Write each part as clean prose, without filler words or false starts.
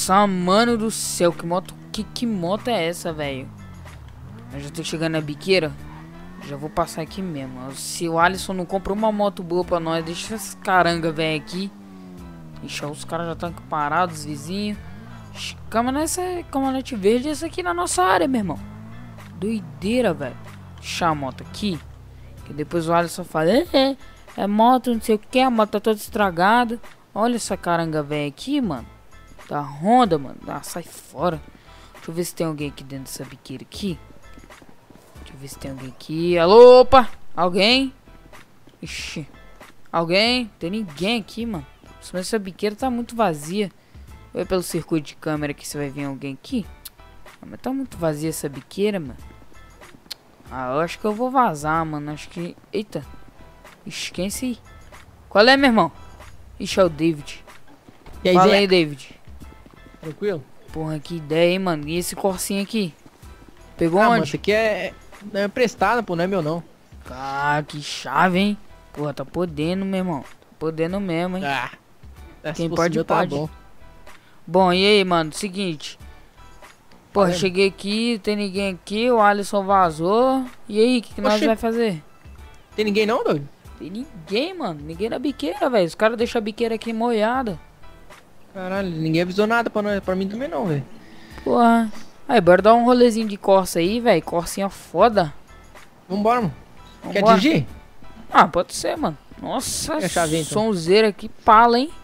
Nossa, mano do céu, que moto é essa, velho? Eu já tô chegando na biqueira. Já vou passar aqui mesmo. Se o Alisson não compra uma moto boa pra nós, deixa esses caranga, velho, aqui. Ixi, os caras já estão aqui parados, os vizinhos. Caminhonete verde essa aqui na nossa área, meu irmão. Doideira, velho. Deixa a moto aqui. Que depois o Alisson fala, é moto, não sei o que, a moto tá toda estragada. Olha essa caranga velha aqui, mano. Da Honda, mano. Ah, sai fora. Deixa eu ver se tem alguém aqui dentro dessa biqueira aqui. Deixa eu ver se tem alguém aqui. Alô, opa! Alguém? Ixi. Alguém? Tem ninguém aqui, mano. Essa biqueira tá muito vazia. Vai pelo circuito de câmera que você vai ver alguém aqui. Ah, mas tá muito vazia essa biqueira, mano. Ah, eu acho que eu vou vazar, mano. Acho que... Eita. Ixi, quem é esse aí? Qual é, meu irmão? Ixi, é o David. E aí, fala Zé? aí, David. Tranquilo? Porra, que ideia, hein, mano. E esse corsinho aqui? Pegou Mano, onde? esse aqui é emprestado, pô, não é meu não. Ah, que chave, hein? Porra, tá podendo, meu irmão. Tá podendo mesmo, hein? Ah, Quem se fosse pode, meu, tá pode. bom. Bom, e aí, mano? Seguinte. Porra, Valendo. cheguei aqui, tem ninguém aqui, o Alisson vazou. E aí, o que nós Oxi. vai fazer? Tem ninguém não, doido? Tem ninguém, mano. Ninguém na biqueira, velho. Os caras deixam a biqueira aqui molhada. Caralho, ninguém avisou nada pra mim também não, velho. Porra. Aí, bora dar um rolezinho de Corsa aí, velho. Corsinha foda. Vambora, mano. Quer Vambora. dirigir? Ah, pode ser, mano. Nossa, Quer a chave, então? sonzeira aqui, pala, hein?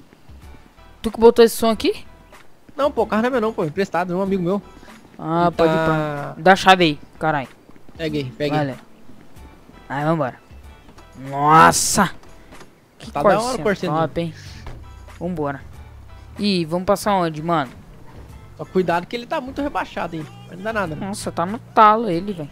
Tu que botou esse som aqui? Não, pô, o carro não é meu não, pô. Emprestado, é um amigo meu. Ah, Ele pode ir tá- pra... Dá a chave aí, caralho. Pega aí, pega aí. Valeu. Aí, vambora. Nossa! Que Tá da hora o corsinha corsinho top, hein? Vambora. Ih, vamos passar onde, mano? Só cuidado que ele tá muito rebaixado aí. Mas não dá nada, né? Nossa, tá no talo ele, velho.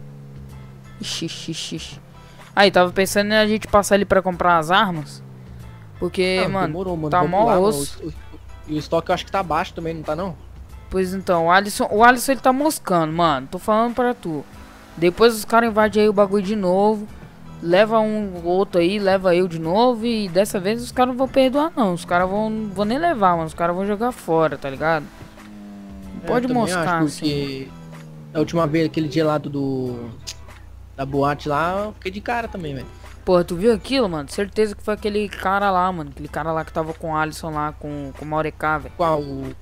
Ixi. Aí, tava pensando em a gente passar ali pra comprar as armas. Porque, Não, mano, demorou, mano. tá Vamos mó lá, mano. osso. E o estoque eu acho que tá baixo também, não tá não? Pois então, o Alisson ele tá moscando, mano. Tô falando pra tu. Depois os caras invadem aí o bagulho de novo. Leva um outro aí, leva eu de novo. E dessa vez os caras não vão perdoar, não. Os caras vão nem levar, mano. Os caras vão jogar fora, tá ligado? Não pode Eu também moscar acho, assim. porque a última vez, aquele dia lá da boate lá, eu fiquei de cara também, velho. Porra, tu viu aquilo, mano? Certeza que foi aquele cara lá, mano. Aquele cara lá que tava com o Alisson lá, com o Maurecá, velho. Qual?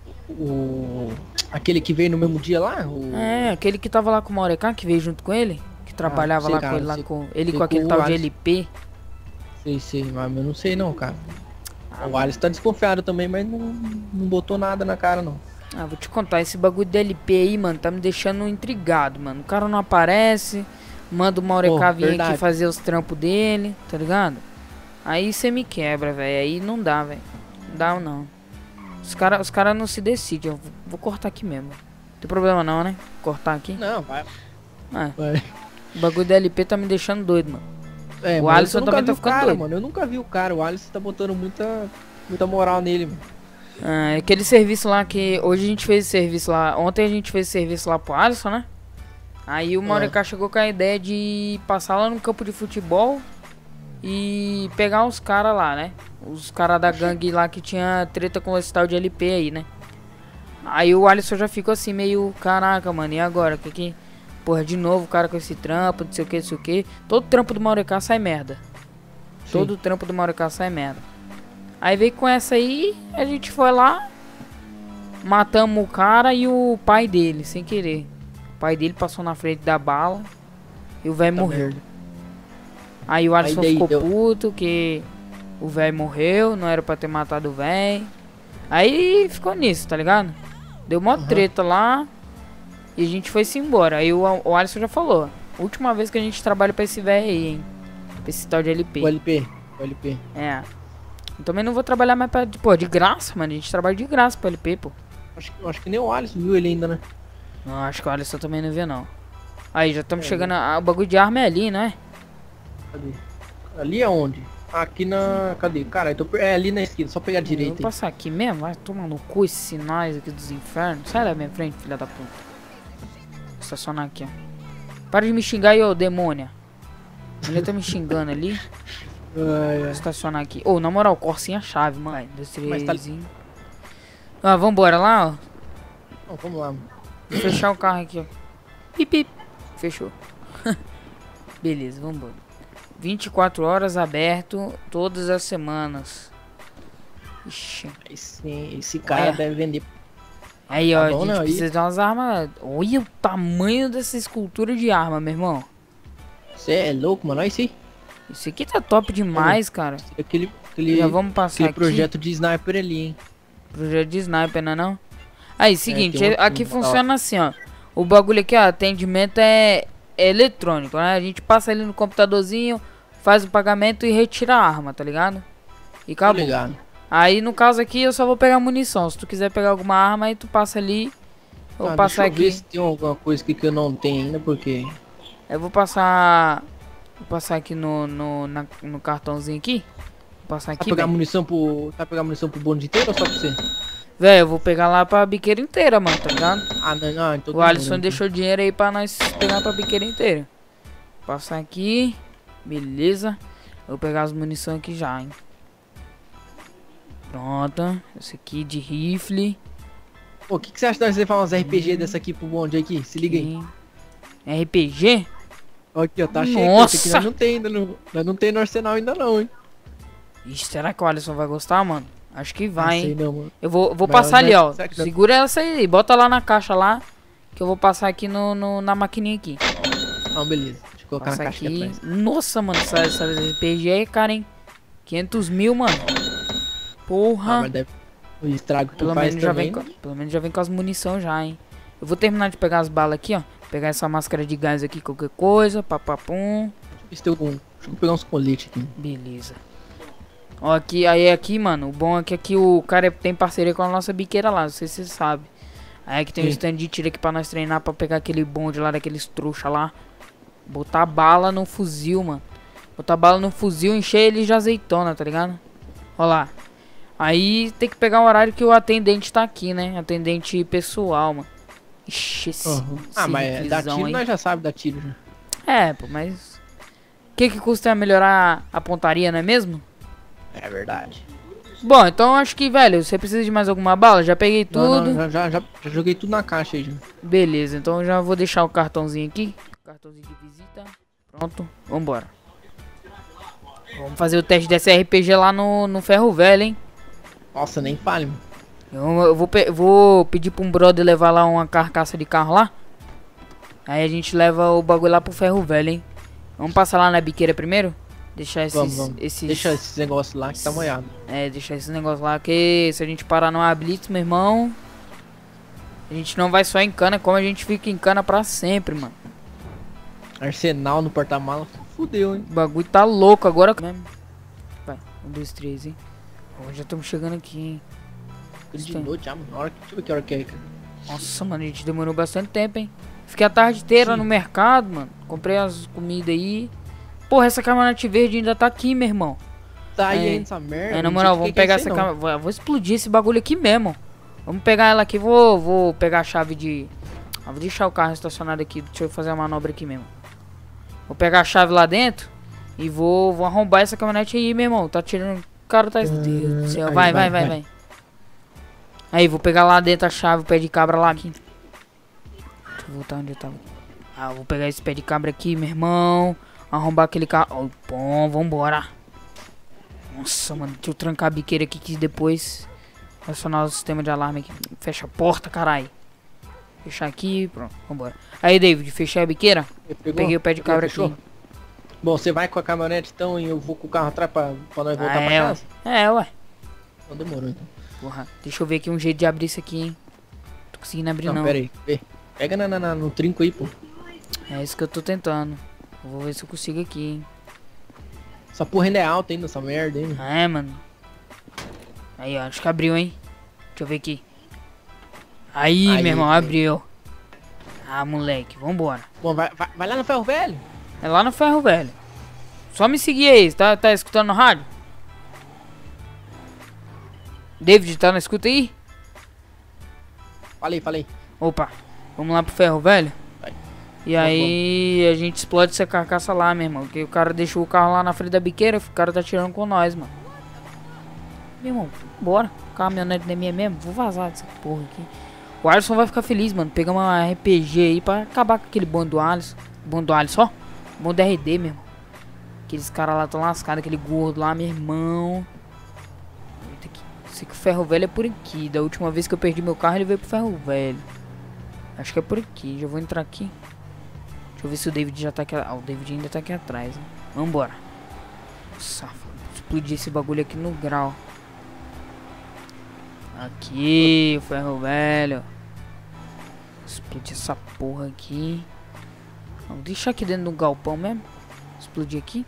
Aquele que veio no mesmo dia lá? É, aquele que tava lá com o Maurecá, que veio junto com ele. Que trabalhava sei, lá cara, com ele, lá sei- com... Ele sei com aquele com o tal de Alisson. LP. Sei, mas eu não sei não, cara. O Alisson tá desconfiado também, mas não botou nada na cara, não. Ah, vou te contar, esse bagulho de LP aí, mano, tá me deixando intrigado, mano. O cara não aparece, manda o Maurecá vir aqui verdade. fazer os trampos dele, tá ligado? Aí você me quebra, velho. Aí não dá, velho. Não dá, não. Os cara não se decidem. Eu vou cortar aqui mesmo. Não tem problema não, né? Cortar aqui. Não, vai. Ah, vai. o bagulho da LP tá me deixando doido, mano. É, O mas Alisson eu nunca também vi tá o ficando cara, doido. mano. Eu nunca vi o cara. O Alisson tá botando muita moral nele, mano. Ah, aquele serviço lá que... Hoje a gente fez serviço lá... Ontem a gente fez serviço lá pro Alisson, né? Aí o Maurecá chegou com a ideia de passar lá no campo de futebol e pegar os caras lá, né? Os caras da gangue lá que tinha treta com esse tal de LP aí, né? Aí o Alisson já ficou assim meio... Caraca, mano, e agora? Que... Porra, de novo o cara com esse trampo, não sei o que. Todo trampo do Maurecá sai merda. Sim. Todo trampo do Maurecá sai merda. Aí veio com essa aí, a gente foi lá, matamos o cara e o pai dele, sem querer. O pai dele passou na frente da bala e o velho morreu. Merda. Aí o Alisson daí ficou deu- puto que o velho morreu, não era pra ter matado o velho. Aí ficou nisso, tá ligado? Deu mó treta lá e a gente foi-se embora. Aí o Alisson já falou, última vez que a gente trabalha pra esse velho aí, hein? Pra esse tal de LP. O LP. É. Eu também não vou trabalhar mais pra... Pô, de graça, mano. A gente trabalha de graça pro LP, pô. Acho que nem o Alisson viu ele ainda, né? Não, acho que o Alisson também não vê, não. Aí, já estamos chegando... O bagulho de arma é ali, né? Cadê? Ali aonde? Aqui na... Cadê? Cara, é ali na esquina, só pegar a Eu direita. vou aí. passar aqui mesmo. Vai tomar no cu esses sinais aqui dos infernos. Sai da minha frente, filha da puta. Vou estacionar aqui, ó. Para de me xingar aí, ô demônia. A mulher tá me xingando ali. Vou estacionar aqui. Ô, na moral, corsinha a chave, mano. Mas tá- Ah, vambora lá, ó. Não, vamos lá. Vou fechar o carro aqui, ó. Pip, pip. Fechou. Beleza, vambora. 24 horas aberto todas as semanas. Ixi. Esse cara deve vender. Aí, Tá ó, bom, a gente né? precisa de umas armas. Olha o tamanho dessa escultura de arma, meu irmão. Você é louco, mano. Olha isso aí. Isso aqui tá top demais, cara. Aquele Já vamos passar aquele aqui. projeto de sniper ali, hein. Projeto de sniper, não é não? Aí, seguinte, tem um aqui aqui, funciona assim, ó. O bagulho aqui, ó, atendimento é eletrônico, né? A gente passa ali no computadorzinho, faz o pagamento e retira a arma, tá ligado? E Tô acabou. ligado. Aí, no caso aqui, eu só vou pegar munição. Se tu quiser pegar alguma arma, aí tu passa ali. Eu vou passar deixa eu ver aqui. se tem alguma coisa aqui que eu não tenho ainda, porque... Eu vou passar... Vou passar aqui no cartãozinho aqui. Vou passar Tá aqui, pegar velho. munição pro bonde inteiro ou só pra você? Velho, eu vou pegar lá pra biqueira inteira, mano, tá ligado? Ah, não, então... O Alisson deixou dinheiro aí pra nós pegar pra biqueira inteira. Passar aqui. Beleza. Eu vou pegar as munições aqui já, hein. Pronto. Esse aqui de rifle. Pô, o que você acha de nós levar umas RPG dessa aqui pro bonde aqui? Se liga aí. RPG? Aqui, ó, tá cheio. Nossa! Esse aqui nós não tem ainda, nós não tem no arsenal ainda não, hein. Ixi, será que o Alisson vai gostar, mano? Acho que vai, Não sei hein. não, mano. Eu vou Mas passar ali, ó. será que dá- Segura essa aí. Bota lá na caixa lá. Que eu vou passar aqui na maquininha aqui. Não, beleza. Deixa eu colocar Passa na caixa aqui aqui. atrás. Nossa, mano. Essa RPG é cara, hein. 500 mil, mano. Ah, Porra. mas deve... O estrago que Pelo tu faz menos, já vem também... com, pelo menos já vem com as munição já, hein. Eu vou terminar de pegar as balas aqui, ó. Pegar essa máscara de gás aqui, qualquer coisa. Papapum. Deixa eu ver se tem algum... Deixa eu pegar uns coletes aqui. Beleza. Ó, aqui, mano. O bom é que aqui o cara tem parceria com a nossa biqueira lá. Não sei se você sabe. Aí aqui tem um Sim. stand de tiro aqui pra nós treinar. Pra pegar aquele bonde lá, daqueles trouxa lá. Botar bala no fuzil, mano. Botar bala no fuzil, encher ele de azeitona, tá ligado? Ó lá. Aí tem que pegar o horário que o atendente tá aqui, né? Atendente pessoal, mano. Ixi, esse Ah, mas dá riflezão tiro, aí. nós já sabe dar tiro já. É, pô, mas... O que custa melhorar a pontaria, não é mesmo? É verdade. Bom, então acho que, velho, você precisa de mais alguma bala? Já peguei tudo. Não, já joguei tudo na caixa aí já. Beleza, então eu já vou deixar o cartãozinho aqui. Cartãozinho de visita. Pronto, vambora. Vamos fazer o teste dessa RPG lá no Ferro Velho, hein? Nossa, nem fale, mano. Eu vou pedir pra um brother levar lá uma carcaça de carro lá. Aí a gente leva o bagulho lá pro Ferro Velho, hein? Vamos passar lá na biqueira primeiro? Deixar esses... Vamos. Deixa esses negócios lá que tá molhado. É, deixar esses negócios lá, que se a gente parar numa blitz, meu irmão... A gente não vai só em cana, como a gente fica em cana pra sempre, mano. Arsenal no porta-mala. Fudeu, hein? O bagulho tá louco agora mesmo. Vai, 1, 2, 3, hein? Ó, já estamos chegando aqui, hein? De noite já, mano. Deixa eu ver que hora que é, cara. Nossa, mano, a gente demorou bastante tempo, hein? Fiquei a tarde inteira Sim. no mercado, mano. Comprei as comidas aí. Porra, essa caminhonete verde ainda tá aqui, meu irmão. Tá aí É. ainda essa merda. É, na não moral, sei o vamos que é pegar isso essa aí, não. caminhonete. Vou explodir esse bagulho aqui mesmo. Vamos pegar ela aqui, vou pegar a chave de... Vou deixar o carro estacionado aqui. Deixa eu fazer a manobra aqui mesmo. Vou pegar a chave lá dentro e vou arrombar essa caminhonete aí, meu irmão. Tá tirando... O cara tá... Deus do céu. Aí, Vai. Aí, vou pegar lá dentro a chave, o pé de cabra lá aqui. Deixa eu voltar onde eu tava. Ah, vou pegar esse pé de cabra aqui, meu irmão. Arrombar aquele carro. Oh, bom, vambora. Nossa, mano. Deixa eu trancar a biqueira aqui que depois... Acionar o sistema de alarme aqui. Fecha a porta, caralho. Fechar aqui, pronto, vambora. Aí, David, fechei a biqueira. Pegou? Peguei o pé de cabra Fechou? aqui. Bom, você vai com a caminhonete então e eu vou com o carro atrás pra nós voltar pra ué. casa? Ué. Não demorou então. Porra, deixa eu ver aqui um jeito de abrir isso aqui, hein. Tô conseguindo abrir não. Pera aí. Pega no trinco aí, pô. É isso que eu tô tentando. Eu vou ver se eu consigo aqui, hein. Essa porra ainda é alta ainda, essa merda, hein? É, mano. Aí, ó, acho que abriu, hein. Deixa eu ver aqui. Aí, Aí, meu irmão, velho. abriu. Ah, moleque, vambora. Bom, vai lá no ferro velho. É lá no Ferro Velho. Só me seguir aí, tá escutando no rádio? David, tá na escuta aí? Falei. Opa, vamos lá pro Ferro Velho? Vai. E aí a gente explode essa carcaça lá, meu irmão. Que o cara deixou o carro lá na frente da biqueira, o cara tá tirando com nós, mano. Meu irmão, bora. Caminhonete não é minha mesmo? Vou vazar dessa porra aqui. O Alisson vai ficar feliz, mano. Pegar uma RPG aí pra acabar com aquele bonde do Alisson. Bonde do Alisson, ó. Bonde do RD, meu irmão. Aqueles caras lá tão lascados, aquele gordo lá, meu irmão. Sei que o ferro velho é por aqui. Da última vez que eu perdi meu carro, ele veio pro ferro velho. Acho que é por aqui. Já vou entrar aqui. Deixa eu ver se o David já tá aqui. Ah, o David ainda tá aqui atrás, né? Vambora. Nossa, explodir esse bagulho aqui no grau. Aqui, o ferro velho. Explodir essa porra aqui. Vamos deixar aqui dentro do galpão mesmo. Explodir aqui.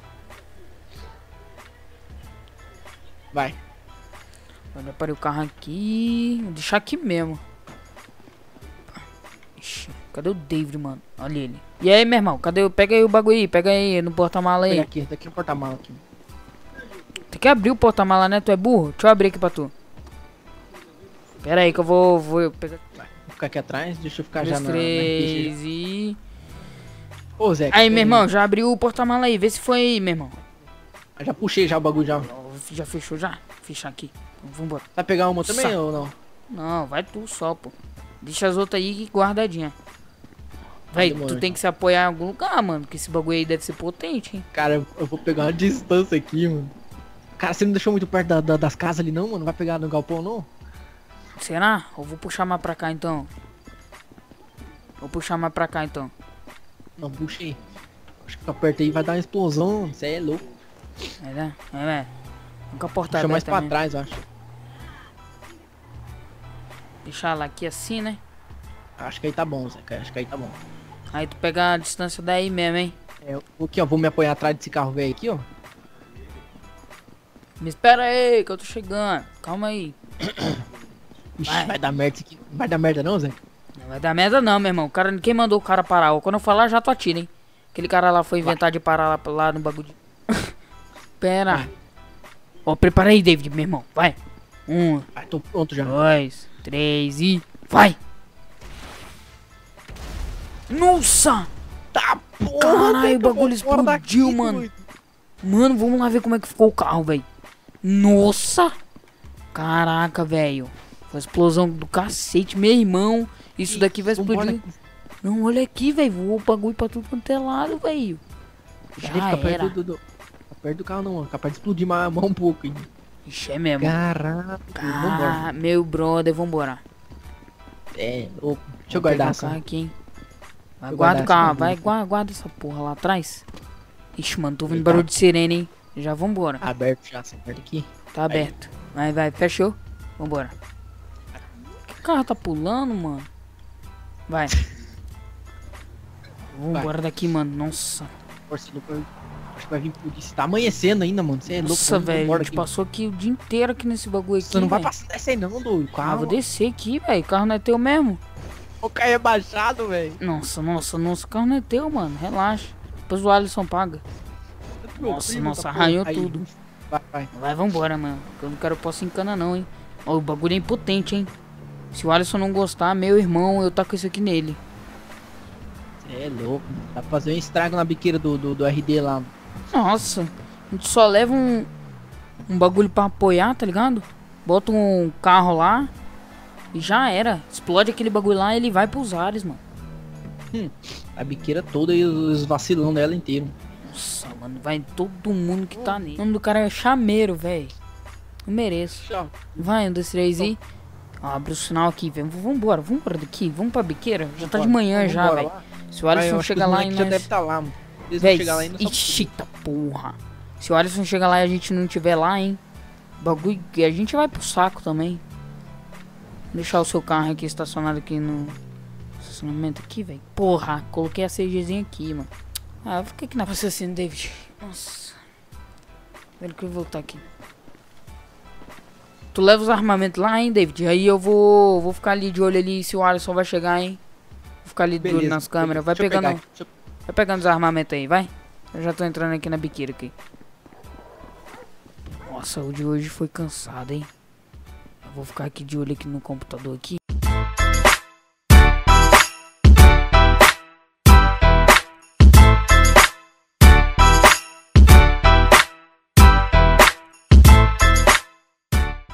Vai. Olha para o carro aqui. Vou deixar aqui mesmo. Ixi, cadê o David, mano? Olha ele. E aí, meu irmão? Cadê? Pega aí o bagulho aí. Pega aí no porta-mala aí. Aqui, daqui no porta-mala aqui. Tem que abrir o porta-mala, né? Tu é burro? Deixa eu abrir aqui pra tu. Pera aí que eu vou pegar. Vai. Vou ficar aqui atrás. Deixa eu ficar 2, já na 3 e... Ô, Zé. Aí, meu irmão, já abriu o porta-mala aí. Vê se foi aí, meu irmão. Já puxei já o bagulho já. Já fechou já? Fechar aqui. Vambora. Vai pegar uma também ou não? Não, vai tu só, pô. Deixa as outras aí guardadinha. Véi, tu tem que se apoiar em algum lugar, mano. Que esse bagulho aí deve ser potente, hein. Cara, eu vou pegar uma distância aqui, mano. Cara, você não deixou muito perto das casas ali não, mano? Vai pegar no galpão não? Será? Eu vou puxar mais pra cá então. Vou puxar mais pra cá então. Não, puxei. Acho que aperta aí vai dar uma explosão. Você é louco. É, né? É. Nunca portar Puxa mais pra também. trás, eu acho. Deixar ela aqui assim, né? Acho que aí tá bom, Zé. Acho que aí tá bom. Aí tu pega a distância daí mesmo, hein? É, aqui, ó. Vou me apoiar atrás desse carro velho aqui, ó. Me espera aí, que eu tô chegando. Calma aí. Ixi, vai dar merda isso aqui. Não vai dar merda não, Zé? Não vai dar merda não, meu irmão. Quem mandou o cara parar? Ó, quando eu falar, já tu atira, hein? Aquele cara lá foi inventar de parar lá no bagulho de... Pera. Ó, prepara aí, David, meu irmão. Vai. 1, Vai, tô pronto já. 2, 3 e... Vai! Nossa! Tá, porra! Caralho, o bagulho explodiu, mano. Mano, vamos lá ver como é que ficou o carro, velho. Nossa! Caraca, velho. Foi uma explosão do cacete, meu irmão. Isso daqui vai explodir. Não, olha aqui, velho. Voou o bagulho pra tudo quanto é lado, velho. Já fica era. Perto do carro não, mano. Capaz de explodir mais um pouco, hein. Ixi, é mesmo. Caraca, vambora. Meu brother, vambora. É, louco. Deixa eu guardar essa aqui, hein. Vai, eu guarda o carro, guardar vai, guarda essa porra lá atrás. Ixi, mano, tô ouvindo barulho de sirene, hein. Já vambora. Aberto já, essa parte aqui. Tá aberto. Vai, fechou. Vambora. Que carro tá pulando, mano? Vai. Vambora daqui, mano. Nossa. Força do... Acho que vai vir polícia. Tá amanhecendo ainda, mano. Você é louco. Nossa, velho. A gente passou aqui o dia inteiro aqui nesse bagulho aqui. Você não vai passar dessa aí não, doido. Ah, vou descer aqui, velho. O carro não é teu mesmo. O carro é baixado, velho. Nossa. O carro não é teu, mano. Relaxa. Depois o Alisson paga. Nossa, arranhou tudo. Vai, vambora, mano. Eu não quero posso encana não, hein. Ó, o bagulho é impotente, hein. Se o Alisson não gostar, meu irmão, eu taco isso aqui nele. Você é louco. Dá pra fazer um estrago na biqueira do RD lá. Nossa, a gente só leva um bagulho pra apoiar, tá ligado? Bota um carro lá e já era. Explode aquele bagulho lá e ele vai pros ares, mano. A biqueira toda e os vacilão dela inteiro. Nossa, mano, vai todo mundo que tá nele. O nome do cara é Chameiro, velho. Eu mereço. Tchau. Vai, 1, 2, 3 e... Abre o sinal aqui, velho. Vambora daqui. Vamos pra biqueira. Já tá de manhã já, velho. Se o Alisson chegar lá e nós... já deve tá lá, mano. Véi, eita porra. Se o Alisson chegar lá e a gente não tiver lá, hein. Bagulho que a gente vai pro saco também. Vou deixar o seu carro aqui estacionado aqui no estacionamento aqui, velho. Porra, coloquei a CGzinha aqui, mano. Ah, fica aqui na assassino, David. Nossa. Velho, que eu vou voltar aqui. Tu leva os armamentos lá, hein, David? Aí eu vou ficar ali de olho ali se o Alisson vai chegar, hein. Vou ficar ali de olho nas câmeras. Vai pegando... Vai pegando os armamentos aí, vai. Eu já tô entrando aqui na biqueira aqui. Nossa, o de hoje foi cansado, hein. Eu vou ficar aqui de olho aqui no computador aqui.